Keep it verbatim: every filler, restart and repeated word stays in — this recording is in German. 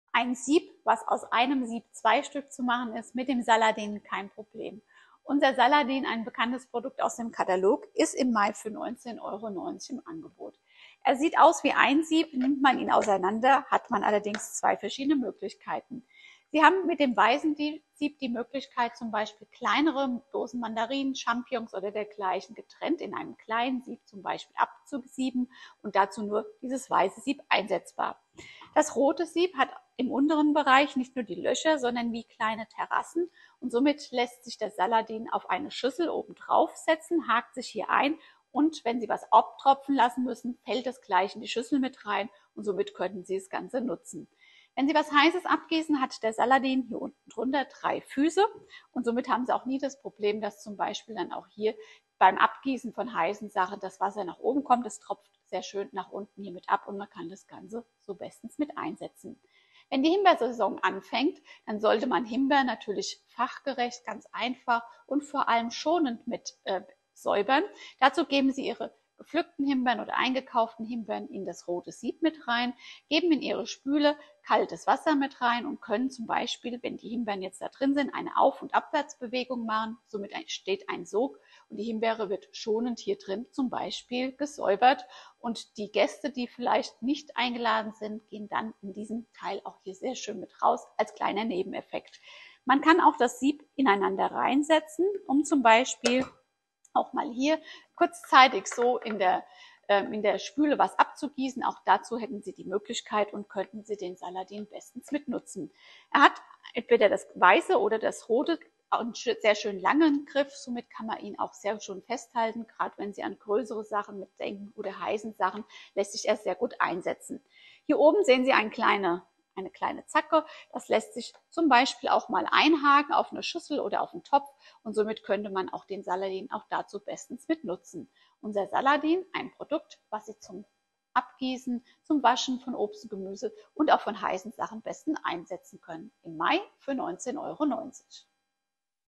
ein Sieb, was aus einem Sieb zwei Stück zu machen ist, mit dem Saladin kein Problem. Unser Saladin, ein bekanntes Produkt aus dem Katalog, ist im Mai für neunzehn Euro neunzig im Angebot. Er sieht aus wie ein Sieb, nimmt man ihn auseinander, hat man allerdings zwei verschiedene Möglichkeiten. Sie haben mit dem weißen Sieb die Möglichkeit, zum Beispiel kleinere Dosen Mandarinen, Champignons oder dergleichen getrennt in einem kleinen Sieb zum Beispiel abzusieben und dazu nur dieses weiße Sieb einsetzbar. Das rote Sieb hat im unteren Bereich nicht nur die Löcher, sondern wie kleine Terrassen und somit lässt sich der Saladin auf eine Schüssel oben drauf setzen, hakt sich hier ein und wenn Sie was abtropfen lassen müssen, fällt es gleich in die Schüssel mit rein und somit können Sie das Ganze nutzen. Wenn Sie was Heißes abgießen, hat der Saladin hier unten drunter drei Füße und somit haben Sie auch nie das Problem, dass zum Beispiel dann auch hier beim Abgießen von heißen Sachen das Wasser nach oben kommt. Es tropft sehr schön nach unten hier mit ab und man kann das Ganze so bestens mit einsetzen. Wenn die Himbeersaison anfängt, dann sollte man Himbeer natürlich fachgerecht, ganz einfach und vor allem schonend mit äh, säubern. Dazu geben Sie Ihre gepflückten Himbeeren oder eingekauften Himbeeren in das rote Sieb mit rein, geben in Ihre Spüle kaltes Wasser mit rein und können zum Beispiel, wenn die Himbeeren jetzt da drin sind, eine Auf- und Abwärtsbewegung machen. Somit entsteht ein Sog und die Himbeere wird schonend hier drin zum Beispiel gesäubert. Und die Gäste, die vielleicht nicht eingeladen sind, gehen dann in diesem Teil auch hier sehr schön mit raus als kleiner Nebeneffekt. Man kann auch das Sieb ineinander reinsetzen, um zum Beispiel auch mal hier kurzzeitig so in der, äh, in der Spüle was abzugießen. Auch dazu hätten Sie die Möglichkeit und könnten Sie den Saladin bestens mitnutzen. Er hat entweder das weiße oder das rote einen sehr schön langen Griff, somit kann man ihn auch sehr schön festhalten. Gerade wenn Sie an größere Sachen mitdenken oder heißen Sachen, lässt sich er sehr gut einsetzen. Hier oben sehen Sie eine kleine eine kleine Zacke. Das lässt sich zum Beispiel auch mal einhaken auf eine Schüssel oder auf einen Topf und somit könnte man auch den Saladin auch dazu bestens mit nutzen. Unser Saladin, ein Produkt, was Sie zum Abgießen, zum Waschen von Obst und Gemüse und auch von heißen Sachen besten einsetzen können. Im Mai für neunzehn Euro neunzig.